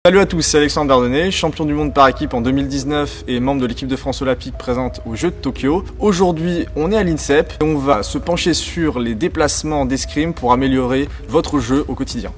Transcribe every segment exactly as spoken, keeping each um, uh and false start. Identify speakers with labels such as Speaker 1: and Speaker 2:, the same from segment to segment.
Speaker 1: Salut à tous, c'est Alexandre Dardonnay, champion du monde par équipe en deux mille dix-neuf et membre de l'équipe de France olympique présente aux Jeux de Tokyo. Aujourd'hui, on est à l'INSEP et on va se pencher sur les déplacements d'escrime pour améliorer votre jeu au quotidien.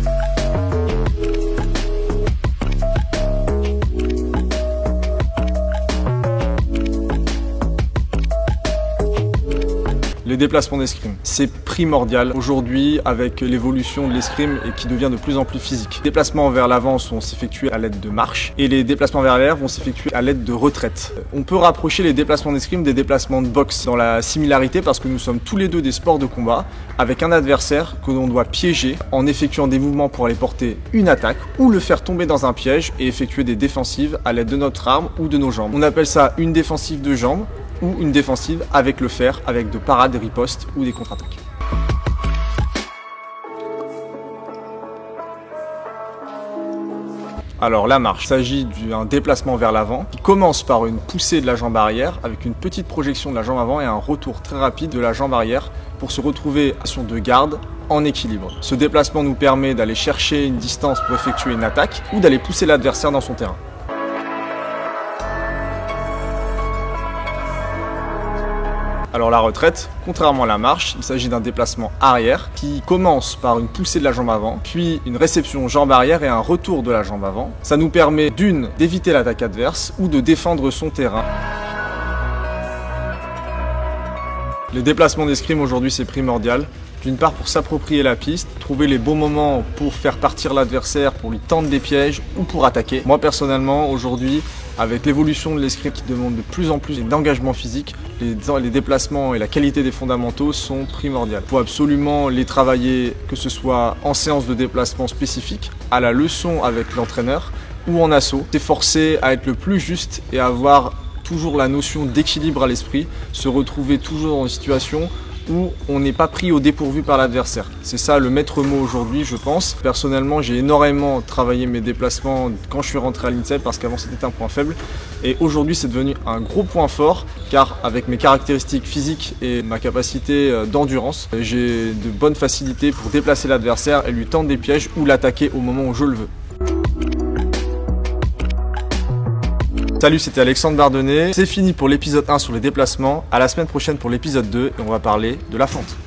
Speaker 1: Les déplacements d'escrime, c'est primordial aujourd'hui avec l'évolution de l'escrime et qui devient de plus en plus physique. Les déplacements vers l'avant vont s'effectuer à l'aide de marche et les déplacements vers l'arrière vont s'effectuer à l'aide de retraite. On peut rapprocher les déplacements d'escrime des déplacements de boxe dans la similarité parce que nous sommes tous les deux des sports de combat avec un adversaire que l'on doit piéger en effectuant des mouvements pour aller porter une attaque ou le faire tomber dans un piège et effectuer des défensives à l'aide de notre arme ou de nos jambes. On appelle ça une défensive de jambes ou une défensive avec le fer, avec de parades, des ripostes ou des contre-attaques. Alors la marche, il s'agit d'un déplacement vers l'avant qui commence par une poussée de la jambe arrière avec une petite projection de la jambe avant et un retour très rapide de la jambe arrière pour se retrouver en position de garde en équilibre. Ce déplacement nous permet d'aller chercher une distance pour effectuer une attaque ou d'aller pousser l'adversaire dans son terrain. Alors la retraite, contrairement à la marche, il s'agit d'un déplacement arrière qui commence par une poussée de la jambe avant, puis une réception jambe arrière et un retour de la jambe avant. Ça nous permet d'une, d'éviter l'attaque adverse ou de défendre son terrain. Les déplacements d'escrime aujourd'hui c'est primordial. D'une part pour s'approprier la piste, trouver les bons moments pour faire partir l'adversaire, pour lui tendre des pièges ou pour attaquer. Moi personnellement aujourd'hui, avec l'évolution de l'escrime qui demande de plus en plus d'engagement physique, les, les déplacements et la qualité des fondamentaux sont primordiaux. Il faut absolument les travailler, que ce soit en séance de déplacement spécifique, à la leçon avec l'entraîneur ou en assaut. S'efforcer à être le plus juste et avoir toujours la notion d'équilibre à l'esprit, se retrouver toujours dans une situation où on n'est pas pris au dépourvu par l'adversaire. C'est ça le maître mot aujourd'hui, je pense. Personnellement, j'ai énormément travaillé mes déplacements quand je suis rentré à l'INSEP parce qu'avant c'était un point faible. Et aujourd'hui, c'est devenu un gros point fort car avec mes caractéristiques physiques et ma capacité d'endurance, j'ai de bonnes facilités pour déplacer l'adversaire et lui tendre des pièges ou l'attaquer au moment où je le veux. Salut, c'était Alexandre Dardonnay. C'est fini pour l'épisode un sur les déplacements. À la semaine prochaine pour l'épisode deux et on va parler de la fente.